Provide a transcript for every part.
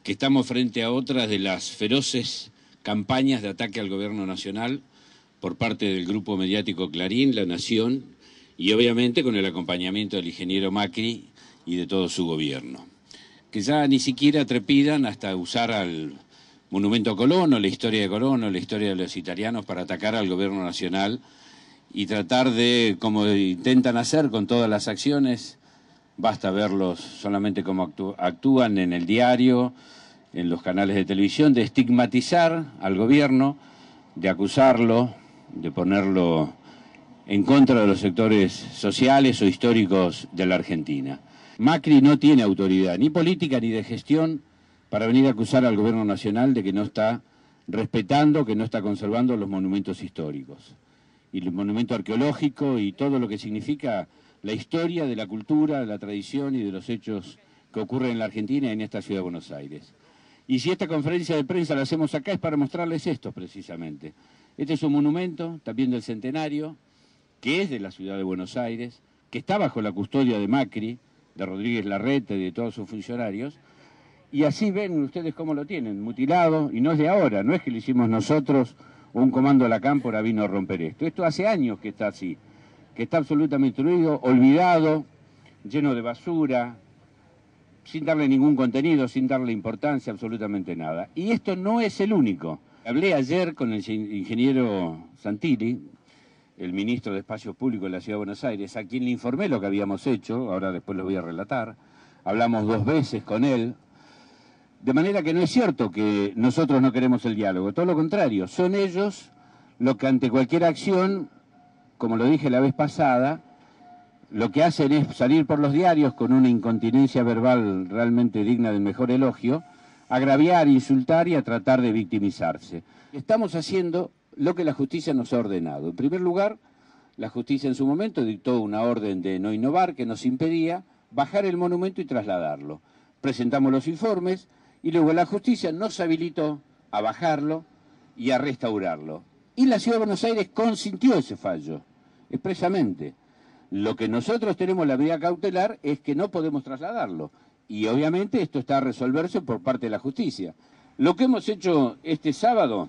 que estamos frente a otras de las feroces campañas de ataque al gobierno nacional por parte del grupo mediático Clarín, La Nación, y obviamente con el acompañamiento del ingeniero Macri y de todo su gobierno, que ya ni siquiera trepidan hasta usar al monumento a Colón, o la historia de Colón, o la historia de los italianos para atacar al gobierno nacional y tratar de, como intentan hacer con todas las acciones, basta verlos solamente cómo actúan en el diario, en los canales de televisión, de estigmatizar al gobierno, de acusarlo, de ponerlo en contra de los sectores sociales o históricos de la Argentina. Macri no tiene autoridad, ni política ni de gestión, para venir a acusar al gobierno nacional de que no está respetando, que no está conservando los monumentos históricos, y el monumento arqueológico y todo lo que significa la historia de la cultura, de la tradición y de los hechos que ocurren en la Argentina y en esta ciudad de Buenos Aires. Y si esta conferencia de prensa la hacemos acá es para mostrarles esto precisamente. Este es un monumento también del centenario, que es de la ciudad de Buenos Aires, que está bajo la custodia de Macri, de Rodríguez Larreta y de todos sus funcionarios, y así ven ustedes cómo lo tienen, mutilado, y no es de ahora, no es que lo hicimos nosotros o un comando de la Cámpora vino a romper esto. Esto hace años que está así, que está absolutamente destruido, olvidado, lleno de basura, sin darle ningún contenido, sin darle importancia, absolutamente nada. Y esto no es el único. Hablé ayer con el ingeniero Santilli, el ministro de Espacios Públicos de la Ciudad de Buenos Aires, a quien le informé lo que habíamos hecho, ahora después lo voy a relatar. Hablamos 2 veces con él, de manera que no es cierto que nosotros no queremos el diálogo, todo lo contrario, son ellos los que ante cualquier acción, como lo dije la vez pasada, lo que hacen es salir por los diarios con una incontinencia verbal realmente digna del mejor elogio, agraviar, insultar y a tratar de victimizarse. Estamos haciendo lo que la justicia nos ha ordenado. En primer lugar, la justicia en su momento dictó una orden de no innovar que nos impedía bajar el monumento y trasladarlo. Presentamos los informes y luego la justicia nos habilitó a bajarlo y a restaurarlo. Y la Ciudad de Buenos Aires consintió ese fallo, expresamente. Lo que nosotros tenemos la medida cautelar es que no podemos trasladarlo. Y obviamente esto está a resolverse por parte de la justicia. Lo que hemos hecho este sábado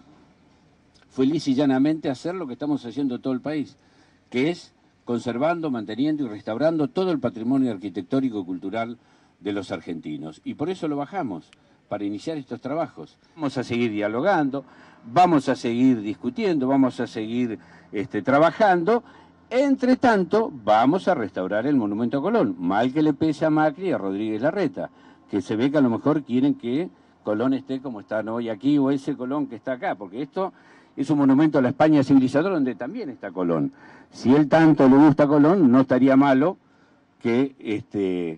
fue lisa y llanamente hacer lo que estamos haciendo en todo el país, que es conservando, manteniendo y restaurando todo el patrimonio arquitectónico y cultural de los argentinos. Y por eso lo bajamos, para iniciar estos trabajos. Vamos a seguir dialogando, vamos a seguir discutiendo, vamos a seguir trabajando. Entre tanto, vamos a restaurar el monumento a Colón, mal que le pese a Macri y a Rodríguez Larreta, que se ve que a lo mejor quieren que Colón esté como están hoy aquí, o ese Colón que está acá, porque esto es un monumento a la España civilizadora donde también está Colón. Si él tanto le gusta a Colón, no estaría malo que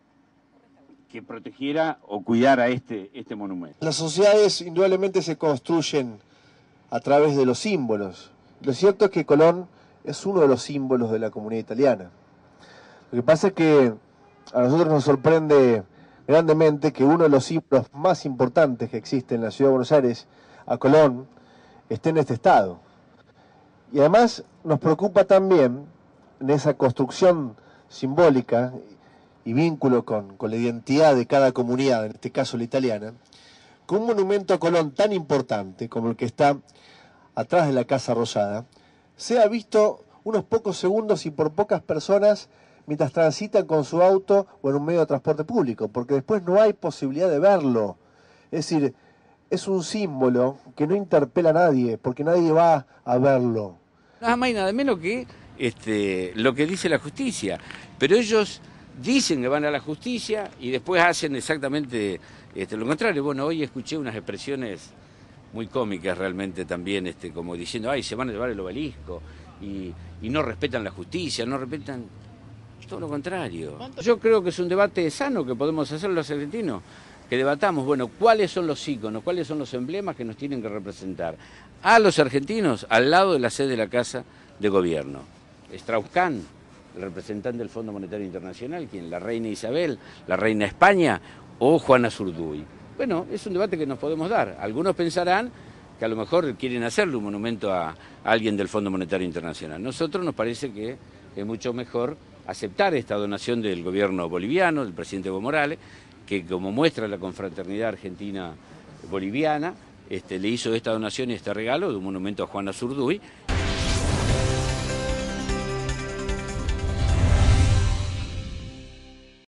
protegiera o cuidara este monumento. Las sociedades indudablemente se construyen a través de los símbolos. Lo cierto es que Colón es uno de los símbolos de la comunidad italiana. Lo que pasa es que a nosotros nos sorprende grandemente que uno de los símbolos más importantes que existe en la Ciudad de Buenos Aires, a Colón, esté en este estado. Y además nos preocupa también en esa construcción simbólica y vínculo con la identidad de cada comunidad, en este caso la italiana, con un monumento a Colón tan importante como el que está atrás de la Casa Rosada, sea visto unos pocos segundos y por pocas personas mientras transitan con su auto o en un medio de transporte público, porque después no hay posibilidad de verlo. Es decir, es un símbolo que no interpela a nadie, porque nadie va a verlo. Nada más y nada menos que lo que dice la justicia, pero ellos dicen que van a la justicia y después hacen exactamente lo contrario. Bueno, hoy escuché unas expresiones muy cómicas realmente también, como diciendo, ay, se van a llevar el obelisco y no respetan la justicia, no respetan, todo lo contrario. Yo creo que es un debate sano que podemos hacer los argentinos, que debatamos, bueno, cuáles son los íconos, cuáles son los emblemas que nos tienen que representar a los argentinos al lado de la sede de la Casa de Gobierno. Strauss-Kahn, el representante del Fondo Monetario Internacional, ¿quién? La reina Isabel, la reina España o Juana Zurduy. Bueno, es un debate que nos podemos dar. Algunos pensarán que a lo mejor quieren hacerle un monumento a alguien del Fondo Monetario Internacional. Nosotros nos parece que es mucho mejor aceptar esta donación del gobierno boliviano, del presidente Evo Morales, que como muestra la confraternidad argentina-boliviana, le hizo esta donación y este regalo de un monumento a Juan Azurduy,